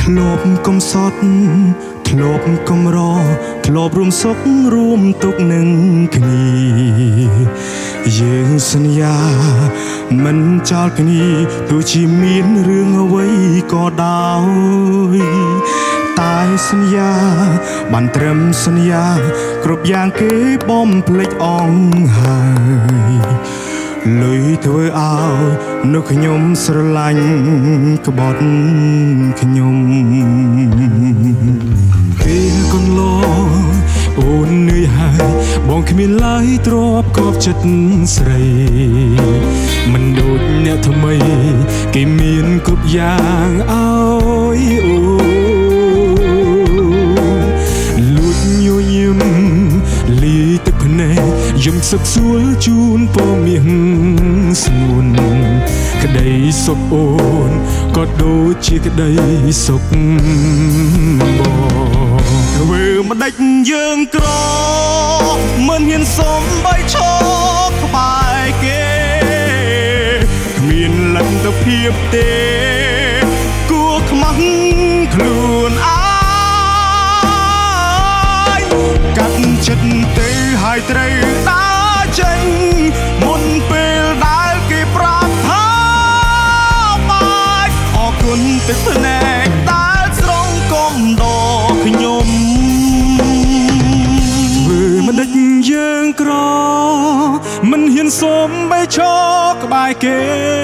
ធ្លាប់កុំសត់ធ្លាប់កុំរធ្លាប់រួមសុខរួមទុក្ខនឹងគ្នាយើងសន្យាមិនចោលគ្នាទោះជាមានរឿងអ្វីក៏ដោយតែសន្យាបានត្រឹមសន្យាគ្រប់យ៉ាងគេបំភ្លេចអងហើយលុយធ្វើឲ្យនៅខ្ញុំស្រឡាញ់ក្បត់ខ្ញុំពេលកន្លងអូននឿយហើយបងគ្មានឡើយទ្របកប់ចិត្តស្រីមិនដូចអ្នកថ្មីគេមានគ្រប់យ៉ាងឲ្យអូលួចញញឹមលីទឹកភ្នែកយំសឹកសួលជូនពមៀងស្ងួនក្តីសុខអូនក៏ដូចជាក្តីសុខបងធ្វើម្ដេចយើងក្រមិនហ៊ានសុំបីឈរក្បែរគេគ្មានលទ្ធភាពទេគួរខ្មាស់ខ្លួនអាយកាត់ចិត្តទៅហើយត្រូវដើរចេញមុនពេលដែលគេប្រាប់ថាបាយអរគុណទឹកភ្នែកដែលស្រង់កុំដកខ្ញុំធ្វើមិនដេចយើងក្រមិនហ៊ានសុំបីឈរក្បែរគេ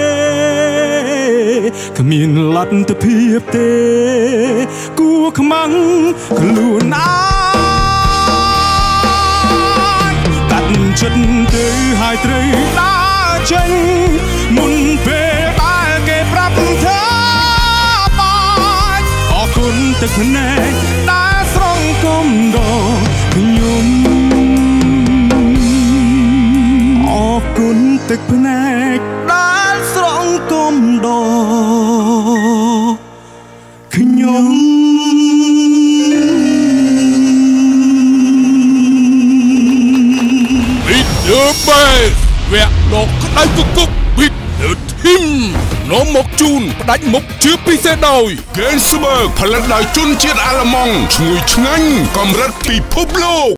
គ្មានលទ្ធភាពទេគួរខ្មាំងខ្លួនអាយកាត់ចិត្តទៅហើយត្រូវដើរចេញមុនពេលដែលគេប្រាប់ថាបាយអរគុណទឹកភ្នែកដែលស្រង់កុំដកខ្ញុំអរគុណទឹកភ្នែកដែលស្រង់កុំដកខ្ញុំវគ្គលោកក្តៅគុកពីលើធីមនាំមកជូនផ្ដាច់មុខជាពិសេសដោយហ្គេនស្មើផលិតដោយជនជាតិអាល្លឺម៉ង់ឈ្ងុយឆ្ងាញ់កម្រិតពិភពលោក